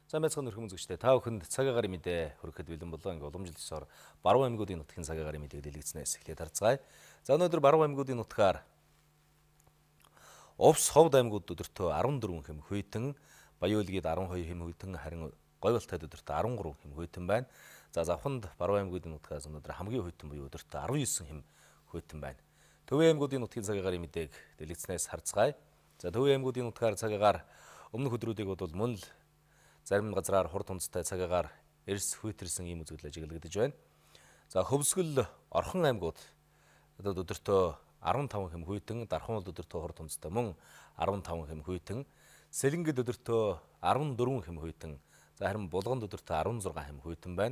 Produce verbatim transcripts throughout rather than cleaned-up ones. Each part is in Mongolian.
За байцгаана өрхөм үзэгчдээ та бүхэнд цаг агарын мэдээ хүрэхэд бэлэн болоо. Ингээ уламжлалт ёсоор Баруун аймагуудын нутгийн цаг агарын мэдээг дэлгэцнээс эхлээд харцгаая. За өнөөдөр Баруун аймагуудын нутгаар Увс ховд аймагуд өдөртөө арван дөрвөн хэм хүйтэн, Баян Улгийд арван хоёр хэм хүйтэн, харин Говьалтай өдөртөө арван гурван хэм хүйтэн байна. За завханд Баруун аймагуудын нутгаас өнөөдөр хамгийн хүйтэн буюу өдөртөө арван девять хэм хүйтэн байна. Төвийн аймагуудын нутгийн цаг агарын мэдээг дэлгэцнээс харцгаая. За Төвийн аймагуудын нутгаар цаг агаар өмнөх өдрүүдийг бол мөн л зарим газраар хурд хүнстэй цаг агаар эрс хүйтэрсэн ийм үзэгдэл ажиглагдаж байна. За Хөвсгөл Орхон аймагуд өдөртөө арван таван хэм хүйтэн, Дархан улд өдөртөө хурд хүнстэй мөн арван таван хэм хүйтэн, Сэлэнгэд өдөртөө арван дөрвөн хэм хүйтэн, за харин Булганд өдөртөө арван зургаан хэм хүйтэн байна.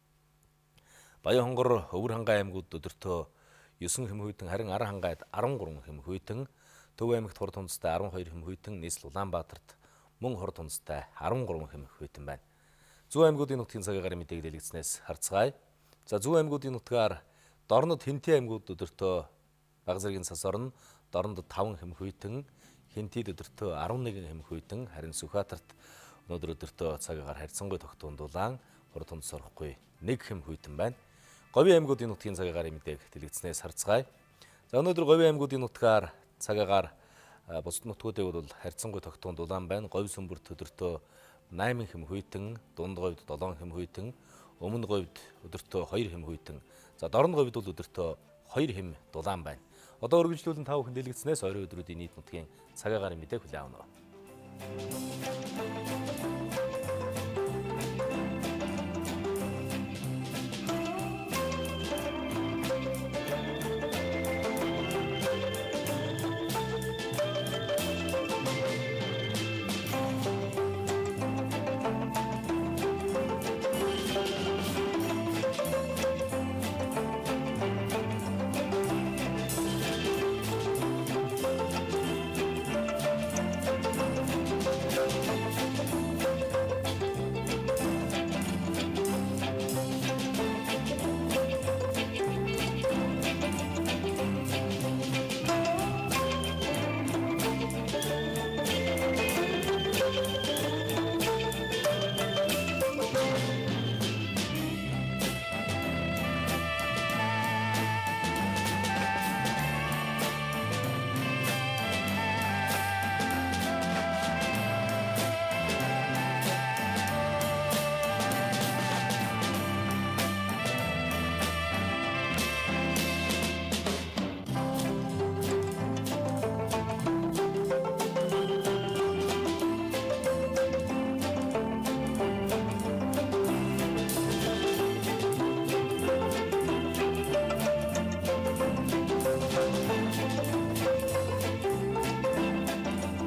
Баян хонгор Өвөр хангай аймагуд өдөртөө девять хэм хүйтэн, харин Ар хангайд арван гурван хэм хүйтэн, Төв аймагт хурд хүнстэй арван хоёр хэм хүйтэн, нийслэл Улаанбаатарт мөн хурд хүнстэй арван гурван хэм хүйтэн байна. Зүүн аймагуудын нутгийн цаг агарын мэдээг дэлгэцнээс харцгаая. За зүүн аймагуудын нутгаар Дорнод Хинти аймагуд өдөртөө Бага зэргийн цас орно, Дорнод таван хэм хүйтэн, Хинтид өдөртөө арван нэг хэм хүйтэн, харин Сүхбаатарт өнөөдөр өдөртөө цаг агаар харьцангуй тогтвон дулаан, хурд хүнс орохгүй нэг хэм хүйтэн байна. Говийн аймагуудын нутгийн цаг агарын мэдээг дэлгэцнээс харцгаая. За өнөөдөр Говийн аймагуудын нутгаар цаг агаар бусад нутгуудыг бол харьцангуй тогтвон дулаан байна. Говь Сүмбэрт өдөртөө восемь хэм хүйтэн, Дунд говьд seven хэм хүйтэн, Өмнө говьд өдөртөө two хэм хүйтэн. За Дорн говьд бол өдөртөө two хэм дулаан байна. Одоо үргэлжлүүлэн та бүхэн дэлгэцнээс ойрын өдрүүдийн нийт нутгийн цаг агарын мэдээг хүлээн авна.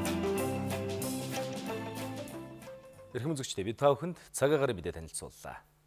Эрхэм үзэгчдээ бид та бүхэнд цаг агарын мэдээ танилцууллаа.